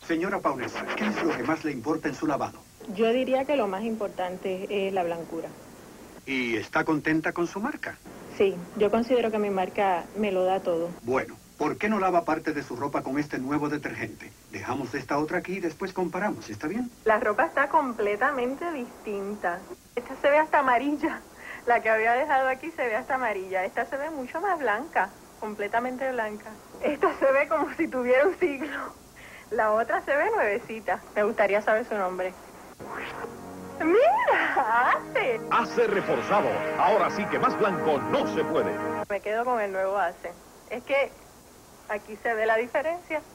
Señora Paulesa, ¿qué es lo que más le importa en su lavado? Yo diría que lo más importante es la blancura. ¿Y está contenta con su marca? Sí, yo considero que mi marca me lo da todo. Bueno, ¿por qué no lava parte de su ropa con este nuevo detergente? Dejamos esta otra aquí y después comparamos, ¿está bien? La ropa está completamente distinta. Esta se ve hasta amarilla. La que había dejado aquí se ve hasta amarilla. Esta se ve mucho más blanca, completamente blanca. Esta se ve como si tuviera un siglo. La otra se ve nuevecita. Me gustaría saber su nombre. ¡Mira! ¡Ace! Ace reforzado. Ahora sí que más blanco no se puede. Me quedo con el nuevo Ace. Es que aquí se ve la diferencia.